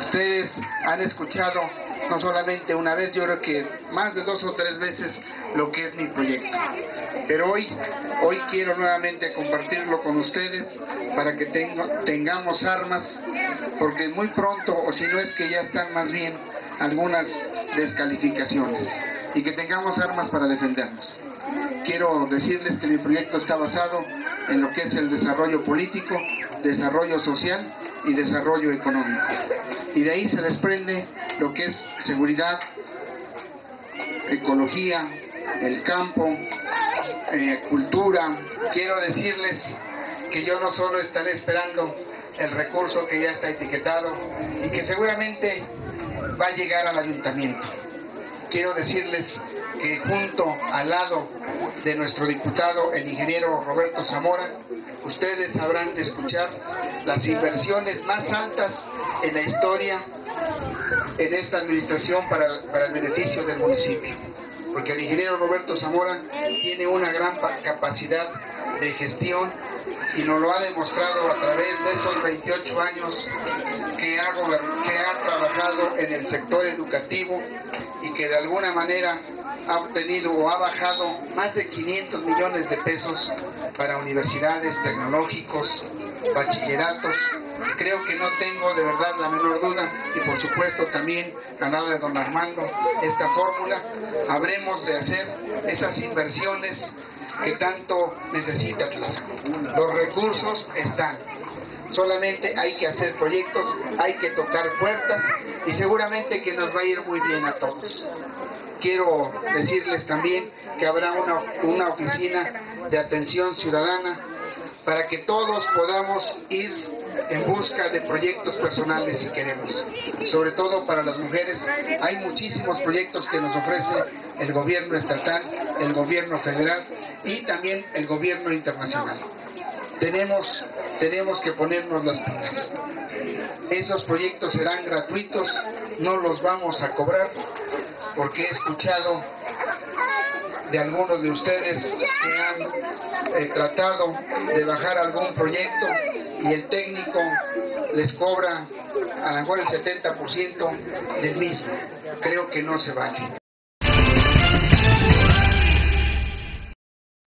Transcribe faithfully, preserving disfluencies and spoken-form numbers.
Ustedes han escuchado no solamente una vez, yo creo que más de dos o tres veces lo que es mi proyecto. Pero hoy, hoy quiero nuevamente compartirlo con ustedes para que tengo, tengamos armas, porque muy pronto, o si no es que ya están más bien, algunas descalificaciones, y que tengamos armas para defendernos. Quiero decirles que mi proyecto está basado en lo que es el desarrollo político, desarrollo social y desarrollo económico. Y de ahí se desprende lo que es seguridad, ecología, el campo, eh, cultura. Quiero decirles que yo no solo estaré esperando el recurso que ya está etiquetado y que seguramente va a llegar al ayuntamiento. Quiero decirles que junto al lado de nuestro diputado, el ingeniero Roberto Zamora, ustedes habrán de escuchar las inversiones más altas en la historia en esta administración para, para el beneficio del municipio, porque el ingeniero Roberto Zamora tiene una gran capacidad de gestión y nos lo ha demostrado a través de esos veintiocho años que ha, que ha trabajado en el sector educativo y que de alguna manera ha obtenido o ha bajado más de quinientos millones de pesos para universidades, tecnológicos, bachilleratos. Creo que no tengo de verdad la menor duda, y por supuesto también al lado de don Armando, esta fórmula, habremos de hacer esas inversiones que tanto necesita Tlaxcala. Los recursos están, solamente hay que hacer proyectos, hay que tocar puertas y seguramente que nos va a ir muy bien a todos. Quiero decirles también que habrá una, una oficina de atención ciudadana para que todos podamos ir en busca de proyectos personales si queremos. Sobre todo para las mujeres, hay muchísimos proyectos que nos ofrece el gobierno estatal, el gobierno federal y también el gobierno internacional. Tenemos, tenemos que ponernos las pilas. Esos proyectos serán gratuitos, no los vamos a cobrar, porque he escuchado de algunos de ustedes que han eh, tratado de bajar algún proyecto y el técnico les cobra a lo mejor el setenta por ciento del mismo. Creo que no se vale.